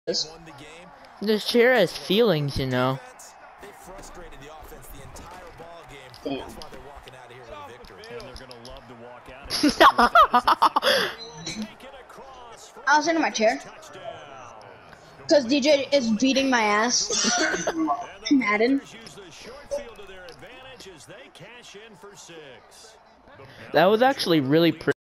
This chair has feelings, you know. Damn. I was in my chair. Because DJ is beating my ass. Madden. That was actually really pretty.